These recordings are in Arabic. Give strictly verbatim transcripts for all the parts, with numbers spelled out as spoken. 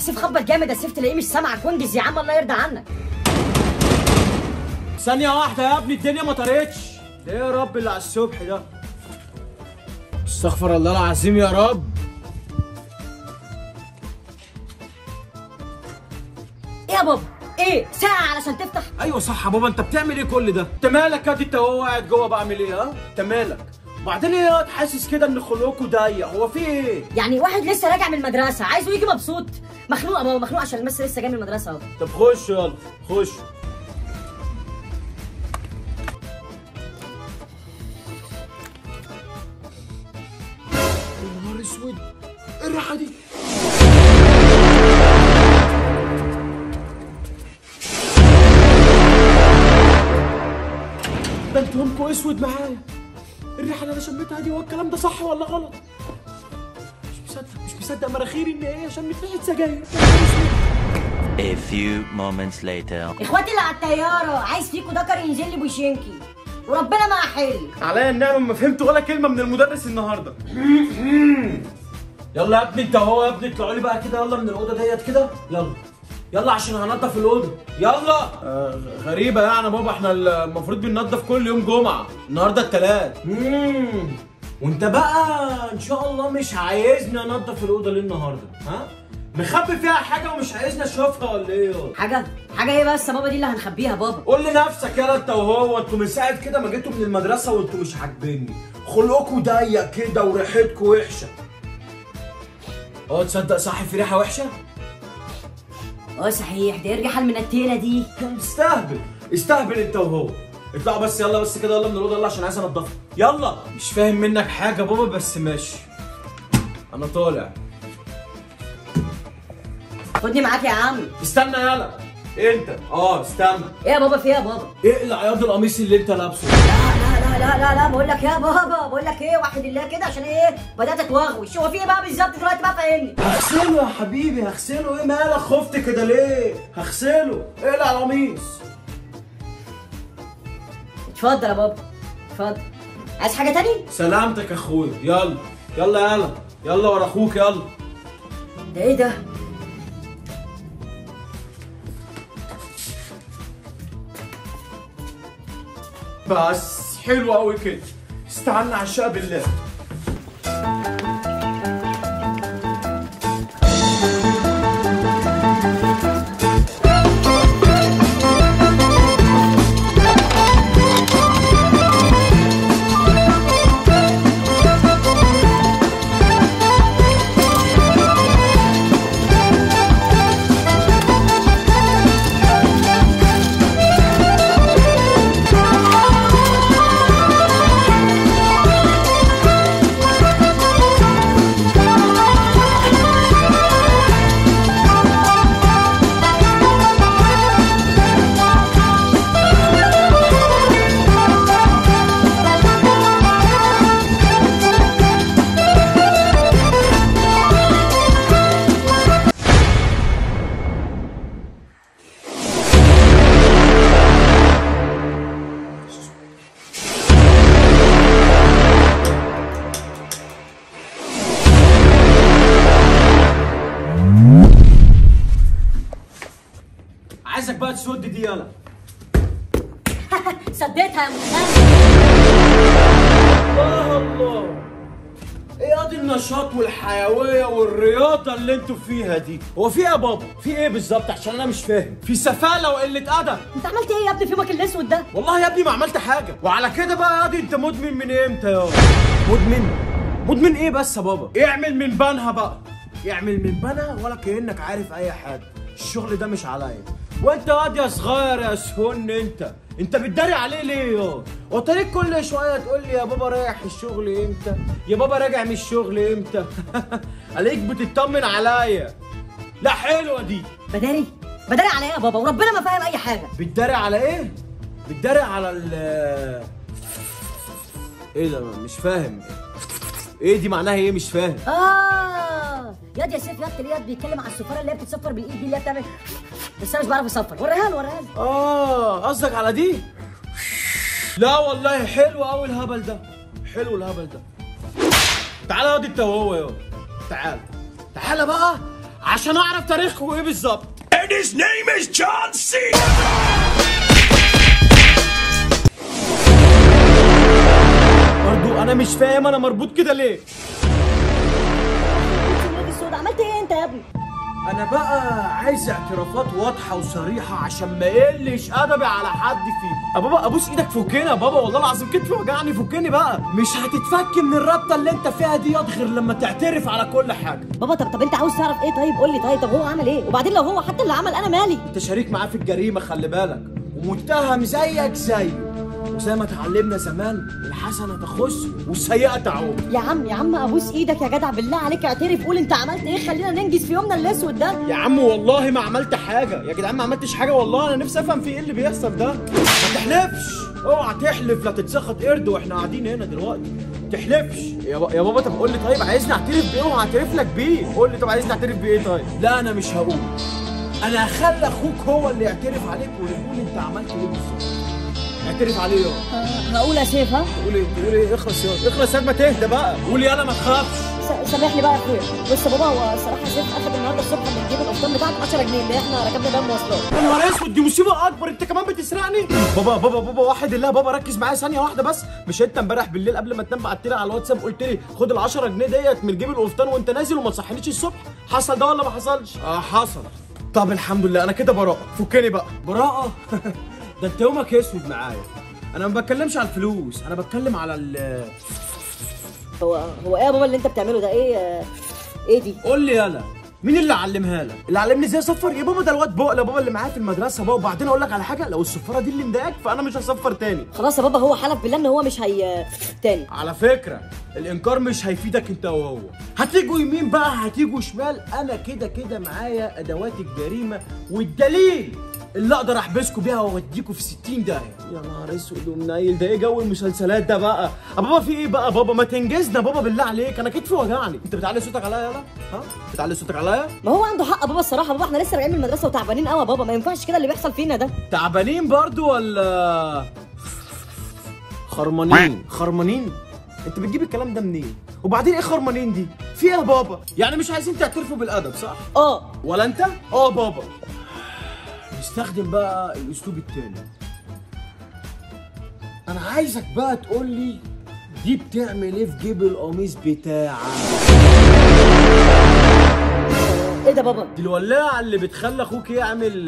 سيف خبط جامد يا سيف، تلاقيه مش سامعك. وانجز يا عم الله يرضى عنك. ثانية واحدة يا ابني، الدنيا ما طارتش. ده ايه يا رب اللي على الصبح ده؟ استغفر الله العظيم يا رب. ايه يا بابا؟ ايه ساعة علشان تفتح؟ ايوه صح يا بابا، انت بتعمل ايه كل ده؟ انت مالك يا دي؟ انت وهو قاعد جوه بعمل ايه؟ ها؟ انت مالك؟ وبعدين ايه يا حاسس كده ان خلقكوا ضيق؟ هو في ايه؟ يعني واحد لسه راجع من المدرسة عايزه يجي مبسوط. مخنوق يا بابا، مخنوق عشان المس لسه جاي من المدرسة اهو. طب خش يلا خش. يا نهار اسود، ايه الريحة دي؟ ده انتوا همكوا اسود معايا. الريحة اللي انا شميتها دي، هو الكلام ده صح ولا غلط؟ مش مصدق مش مصدق مناخيري ان هي شمت ريحة سجاير. A few moments later. اخواتي اللي على الطيارة، عايز فيكوا دكر ينزل لي بوشينكي وربنا ما حل. عليا النعمة ما فهمت ولا كلمة من المدرس النهارده. يلا يا ابني انت اهو يا ابني، اطلعوا لي بقى كده يلا من الأوضة ديت كده، يلا. يلا عشان هنضف الأوضة، يلا. آه غريبة يعني يا بابا، احنا المفروض بننضف كل يوم جمعة، النهارده التلات. امم وانت بقى ان شاء الله مش عايزني انضف الأوضة ليه النهارده؟ ها؟ مخبي فيها حاجة ومش عايزني اشوفها ولا ايه؟ حاجة؟ حاجة ايه بس يا بابا دي اللي هنخبيها بابا؟ قول لنفسك يلا انت وهو، انتوا من ساعة كده ما جيتوا من المدرسة وانتوا مش عاجبيني، خلقكوا ضيق كده وريحتكوا وحشة. اه تصدق صح في ريحة وحشة؟ اه صحيح، دي الريحة المنتنة دي. استهبل استهبل انت وهو. اطلعوا بس يلا بس كده يلا من الأوضة، يلا عشان عايز انضفها. يلا. مش فاهم منك حاجة بابا بس ماشي. أنا طالع. خدني معاك يا عم. استنى يلا. انت اه استنى. ايه يا بابا في ايه يا بابا؟ اقلع ياض القميص اللي انت لابسه. لا لا لا لا لا بقول لك يا بابا، بقول لك ايه، وحد الله كده عشان ايه بدات اتوغوش. هو في ايه بقى بالظبط دلوقتي بقى فاهمني؟ هغسله يا حبيبي هغسله. ايه مالك خفت كده ليه؟ هغسله. اقلع القميص. اتفضل يا بابا اتفضل. عايز حاجه تاني؟ سلامتك يا اخويا. يلا يلا يلا يلا ورا اخوك يلا. ده ايه ده؟ بس حلو قوي كده. استعنا على الشقه بالله. عايزك بقى تسود دي يلا. سديتها يا متخلف. الله الله. ايه قضي النشاط والحيويه والرياضه اللي انتوا فيها دي؟ هو في ايه يا بابا؟ في ايه بالظبط عشان انا مش فاهم؟ في سفاله وقله ادب. انت عملت ايه يا ابني في يومك الاسود ده؟ والله يا ابني ما عملت حاجه. وعلى كده بقى يا قاضي انت مدمن من امتى يا مدمن؟ مدمن ايه بس يا بابا؟ اعمل من بنها بقى. اعمل من بنها ولا كانك عارف اي حاجه. الشغل ده مش عليا. وانت واد يا صغير يا سهن انت انت بتداري عليه ليه يا؟ وطريق كل شويه تقول لي يا بابا رايح الشغل امتى؟ يا بابا راجع من الشغل امتى؟ عليك بتطمن عليا. لا حلوه دي. بداري بداري على ايه يا بابا وربنا ما فاهم اي حاجه. بتداري على ايه؟ بتداري على ال ايه ده؟ مش فاهم. ايه دي معناها ايه؟ مش فاهم. اه ياد يا سيف، ياد ياد بيتكلم على السفاره اللي هي بتتصفر بالايد دي اللي هي بتعمل، بس انا مش بعرف اصفر. وريها له وريها له. اه قصدك على دي؟ لا والله حلو قوي الهبل ده. حلو الهبل ده. تعالى ياض انت وهو يا تعالى تعالى بقى عشان اعرف تاريخه ايه بالظبط. And his name is John C. برضو انا مش فاهم انا مربوط كده ليه. عملت ايه انت يا ابني؟ انا بقى عايز اعترافات واضحه وصريحه عشان ما يقلش ادبي على حد فيكم. يا بابا ابوس ايدك فكني يا بابا، والله العظيم كتفي وجعني، فكني بقى. مش هتتفك من الرابطه اللي انت فيها دي غير لما تعترف على كل حاجه. بابا طب طب انت عاوز تعرف ايه؟ طيب قول لي. طيب طب هو عمل ايه؟ وبعدين لو هو حتى اللي عمل انا مالي؟ انت شريك معاه في الجريمه خلي بالك، ومتهم زيك زيه، وزي ما اتعلمنا زمان الحسنه تخص والسيئه تعوم. يا عم يا عم ابوس ايدك يا جدع، بالله عليك اعترف، قول انت عملت ايه، خلينا ننجز في يومنا الاسود ده. يا عم والله ما عملت حاجه يا جدعان، ما عملتش حاجه والله. انا نفسي افهم في ايه اللي بيحصل ده. ما تحلفش، اوعى تحلف لا تتسخط قرد واحنا قاعدين هنا دلوقتي. تحلفش يا, با... يا بابا. طب قول لي طيب عايزني اعترف بايه وهعترف لك بيه؟ قول لي طب عايزني اعترف بايه؟ طيب لا انا مش هقول، انا هخلي اخوك هو اللي يعترف عليك ويقول انت عملت ايه بالظبط. اعترف عليه يا هقول يا سيف. ها قول ايه قول ايه اخلص يا اخلص يا ما تهدى بقى. قول يلا ما تخافش. سامحني بقى يا اخويا. بص يا بابا، هو الصراحه سيف اخد النهارده الصبح من جيب القبطان بتاعك عشرة جنيه اللي احنا ركبنا بيها المواصلات. يا نهار اسود، دي مصيبه اكبر، انت كمان بتسرقني. بابا بابا بابا واحد الله بابا ركز معايا ثانيه واحده بس. مش انت امبارح بالليل قبل ما تنام بعت لي على الواتساب قلت لي خد ال عشرة جنيه ديت من جيب القبطان وانت نازل وما تصحينيش الصبح؟ حصل ده ولا ما حصلش؟ اه حصل. طب الحمد لله انا كده براءه. فكني بقى براءه. ده انت يومك اسود معايا. انا ما بتكلمش على الفلوس، انا بتكلم على ال هو هو ايه يا بابا اللي انت بتعمله ده؟ ايه ايه دي؟ قول لي يلا مين اللي علمها لك؟ اللي علمني ازاي اصفر يا بابا ده الواد بقى بابا اللي معايا في المدرسه بابا. وبعدين اقول لك على حاجه، لو الصفاره دي اللي مضايقاك فانا مش هصفر تاني. خلاص يا بابا، هو حلف بالله ان هو مش هي تاني. على فكره الانكار مش هيفيدك انت وهو، هتيجوا يمين بقى هتيجوا شمال، انا كده كده معايا ادوات الجريمه والدليل اللي اقدر احبسكوا بيها واوديكوا في ستين داهيه. يا نهار اسود ومنيل، ده ايه جو المسلسلات ده بقى؟ يا بابا في ايه بقى بابا؟ ما تنجزنا بابا بالله عليك، انا كتفي وجعني. انت بتعلي صوتك عليا يلا؟ ها؟ بتعلي صوتك عليا؟ ما هو عنده حق بابا الصراحه. بابا احنا لسه راجعين من المدرسه وتعبانين قوي يا بابا، ما ينفعش كده اللي بيحصل فينا ده. تعبانين برضو ولا خرمانين؟ خرمانين؟ انت بتجيب الكلام ده منين؟ وبعدين ايه خرمانين دي؟ في ايه يا بابا؟ يعني مش عايزين تعترفوا بالادب صح؟ اه. ولا انت؟ اه بابا. نستخدم بقى الاسلوب التاني. انا عايزك بقى تقول لي دي بتعمل ايه في جيب القميص بتاعك؟ ايه ده بابا؟ دي الولاعه اللي بتخلي اخوك يعمل.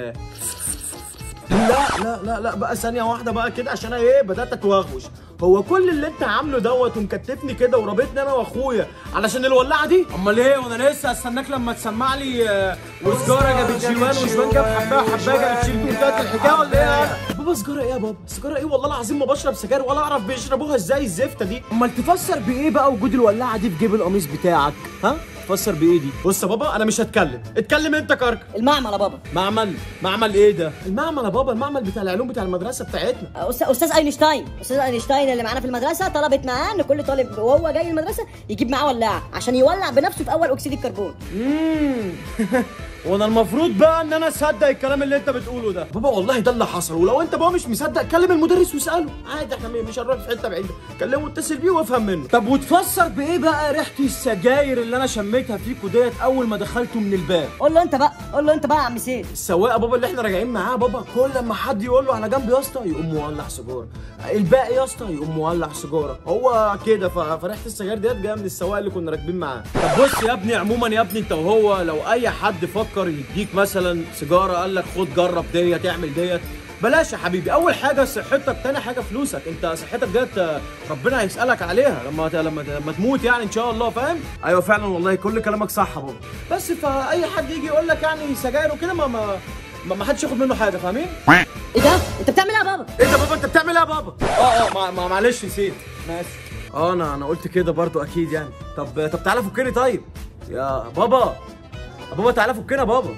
لا لا لا لا بقى ثانيه واحده بقى كده عشان انا ايه بدات اتوغوش. هو كل اللي انت عامله دوت ومكتفني كده ورابطني انا واخويا علشان الولاعه دي؟ امال ايه؟ وانا لسه استناك لما تسمع لي آه وسجاره جابت جيوان وجيوان جاب حبايه وحبايه جابت شيلتو وانتهت الحكايه ولا ايه؟ انا بابا سجاره ايه يا بابا؟ سجاره ايه؟ والله العظيم ما بشرب سجاير ولا اعرف بيشربوها ازاي الزفته دي. امال تفسر بايه بقى وجود الولاعه دي في جيب القميص بتاعك؟ ها؟ تفسر بايه دي؟ بص يا بابا انا مش هتكلم، اتكلم انت كركر. المعمل يا بابا. معمل؟ معمل ايه ده؟ المعمل يا بابا، المعمل بتاع العلوم بتاع المدرسه بتاعتنا. استاذ اينشتاين، استاذ اينشتاين اللي معانا في المدرسه طلبت معاه ان كل طالب وهو جاي المدرسه يجيب معاه ولاعه عشان يولع بنفسه في اول اكسيد الكربون. امم وانا المفروض بقى ان انا اصدق الكلام اللي انت بتقوله ده؟ بابا والله ده اللي حصل، ولو انت بقى مش مصدق كلم المدرس واساله عادي، احنا مش هنروح في حته بعيده، كلمه واتصل بيه وافهم منه. طب وتفسر بايه بقى ريحه السجاير اللي انا شميتها فيكوا ديت اول ما دخلتوا من الباب؟ قول له انت بقى، قول له انت بقى يا عم سيف. السواق بابا اللي احنا راجعين معاه بابا كل لما حد يقول له على جنب يا اسطى يقوم مولع سيجاره، الباقي يا اسطى يقوم مولع سيجاره، هو كده. فريحه السجاير ديت جايه من السواق اللي كنا راكبين معاه. طب بص يا ابني، عموما يا ابني انت وهو لو اي حد فكر يديك مثلا سيجاره قال لك خد جرب ديت اعمل ديت، بلاش يا حبيبي. اول حاجه صحتك، تاني حاجه فلوسك. انت صحتك ديت ربنا هيسالك عليها لما لما لما تموت يعني ان شاء الله، فاهم؟ ايوه فعلا والله كل كلامك صح يا بابا. بس فاي حد يجي يقول لك يعني سجاير وكده ما ما ما حدش ياخد منه حاجه، فاهمين؟ ايه ده؟ انت بتعمل ايه يا بابا؟ ايه ده بابا انت بتعمل ايه يا بابا؟ اه اه ما معلش نسيت، انا اسف. اه انا انا قلت كده برضو اكيد يعني. طب طب تعالى فكني طيب يا بابا. يا بابا تعالى فكنا بابا.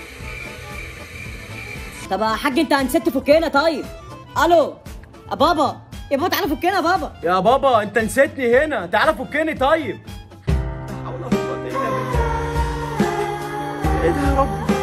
طب يا حاج انت نسيت تفكنا طيب؟ الو يا بابا، يا بابا تعالى فكنا يا بابا. يا بابا انت نسيتني هنا، تعالى فكني طيب. لا حول ولا قوة الا بالله. ايه ده يا رب؟